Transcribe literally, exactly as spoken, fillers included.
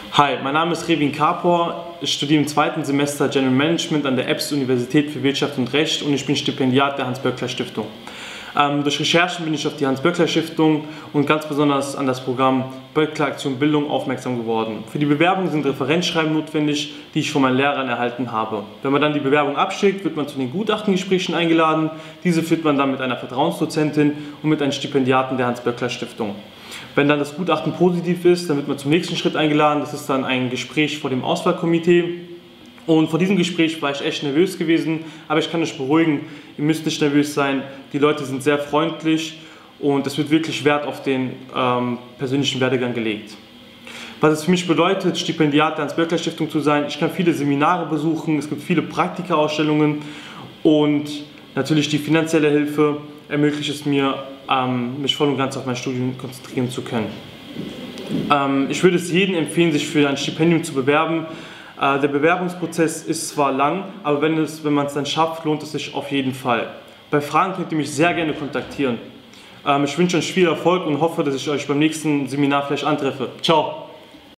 Hi, mein Name ist Revin Kapor, ich studiere im zweiten Semester General Management an der E B S-Universität für Wirtschaft und Recht und ich bin Stipendiat der Hans-Böckler-Stiftung. Ähm, durch Recherchen bin ich auf die Hans-Böckler-Stiftung und ganz besonders an das Programm Böckler Aktion Bildung aufmerksam geworden. Für die Bewerbung sind Referenzschreiben notwendig, die ich von meinen Lehrern erhalten habe. Wenn man dann die Bewerbung abschickt, wird man zu den Gutachtengesprächen eingeladen. Diese führt man dann mit einer Vertrauensdozentin und mit einem Stipendiaten der Hans-Böckler-Stiftung. Wenn dann das Gutachten positiv ist, dann wird man zum nächsten Schritt eingeladen. Das ist dann ein Gespräch vor dem Auswahlkomitee. Und vor diesem Gespräch war ich echt nervös gewesen, aber ich kann euch beruhigen, ihr müsst nicht nervös sein. Die Leute sind sehr freundlich und es wird wirklich Wert auf den ähm, persönlichen Werdegang gelegt. Was es für mich bedeutet, Stipendiat der Hans-Böckler-Stiftung zu sein, ich kann viele Seminare besuchen, es gibt viele Praktika-Ausstellungen und natürlich die finanzielle Hilfe ermöglicht es mir, ähm, mich voll und ganz auf mein Studium konzentrieren zu können. Ähm, ich würde es jedem empfehlen, sich für ein Stipendium zu bewerben. Äh, der Bewerbungsprozess ist zwar lang, aber wenn, es, wenn man es dann schafft, lohnt es sich auf jeden Fall. Bei Fragen könnt ihr mich sehr gerne kontaktieren. Ähm, ich wünsche euch viel Erfolg und hoffe, dass ich euch beim nächsten Seminar vielleicht antreffe. Ciao!